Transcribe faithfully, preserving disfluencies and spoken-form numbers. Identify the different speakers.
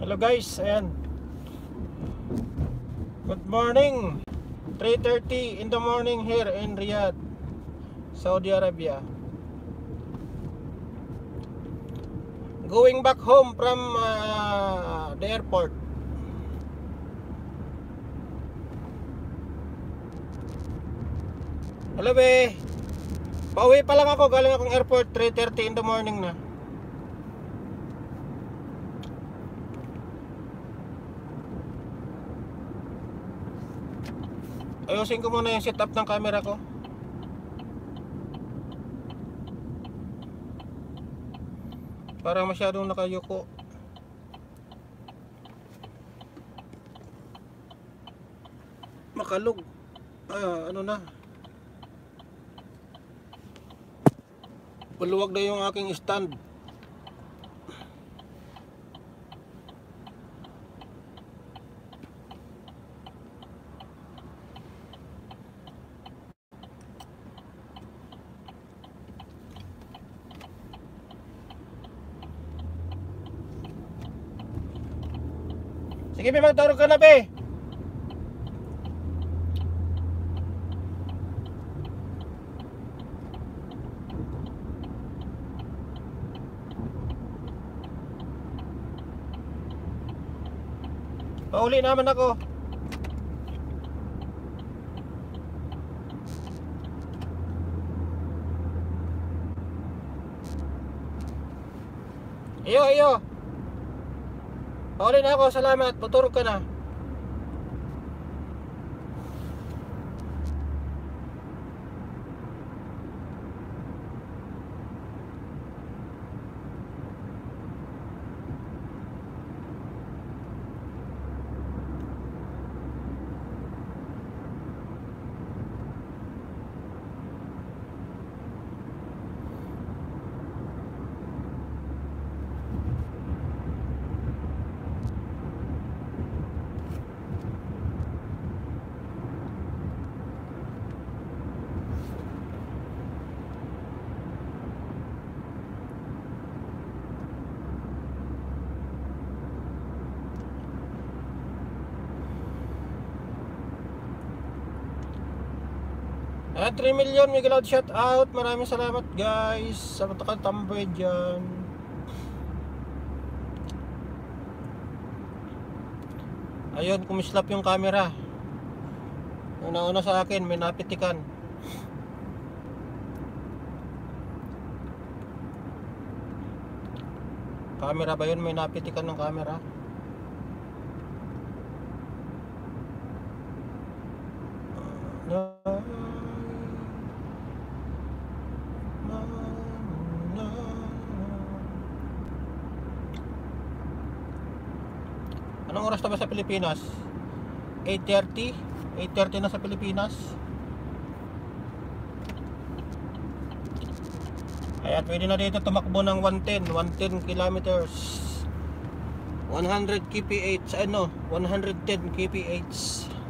Speaker 1: Hello guys, ayan. Good morning. three thirty in the morning here in Riyadh, Saudi Arabia. Going back home from uh, the airport. Hello be. Pauwi pa lang ako, galing akong airport. Three thirty in the morning na. Ayusin ko muna yung setup ng camera ko. Parang masyadong nakayuko. Makalog. Ah, ano na. Maluwag na yung aking stand. Sige, be, magtawag ka na, be. Pauli naman ako. Iyo, iyo. Pauli na ako, salamat. Patulog ka na. At three million, Miguel out, shout out. Maraming salamat guys sa pagkakatambay dyan. Ayun, kumislap yung camera. Una-una sa akin, may napitikan. Camera ba yun? May napitikan ng camera. Uh, Anong oras na ba sa Pilipinas? eight thirty? eight thirty na sa Pilipinas. Ayan, pwede na dito tumakbo ng one ten kilometers. one hundred kph, ano? one hundred ten kph.